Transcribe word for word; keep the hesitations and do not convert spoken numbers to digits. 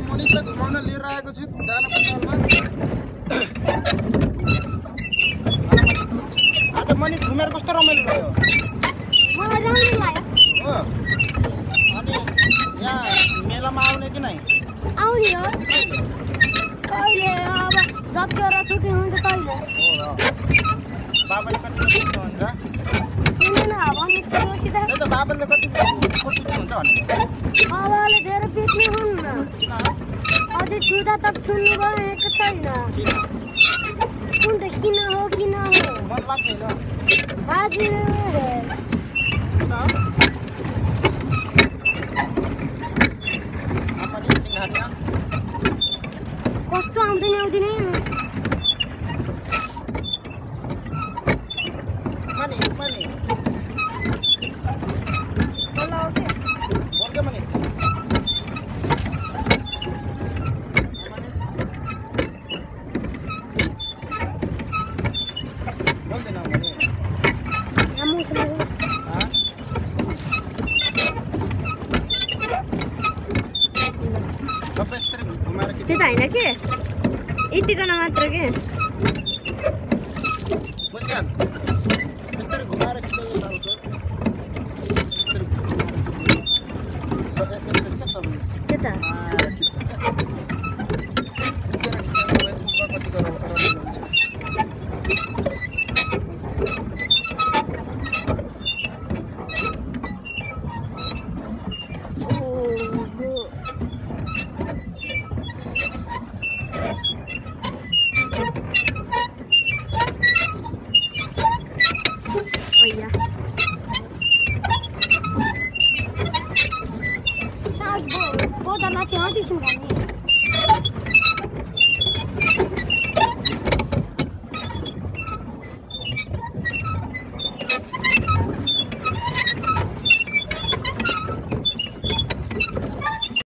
मनिषलाई घुमाउन लिएर आएको छु दाना पसलमा। आज मनिष घुमेर कस्तो रमाइलो भयो? मलाई राम्रो लाग्यो। हो अनि यहाँ मेलामा आउने कि नै? आउने हो कहिले अब जतिवटा छुट्टी हुन्छ तैले। हो बाबाले कति छुट्टी हुन्छ? सुनेन भने त्योसित त्यही त बाबाले कति छुट्टी हुन्छ भनेको। बाबाले धेरै पिट्ने हुन्न। अझै छुँदा त छुन्नु भएको छैन। कुन त किन हो किन हो मन लाग्दैन। बाजी कस्तो आउँदैन आउँदैन मनी मनी बोला ओके बोल के मनी बोल देना मनी हमू को हां सब इस तरह घुमाएर के त्यता हैन के यतिजना मात्र के मुस्कान इस तरह घुमाएर के यो सालको सब एक तरह के सब त्यता आ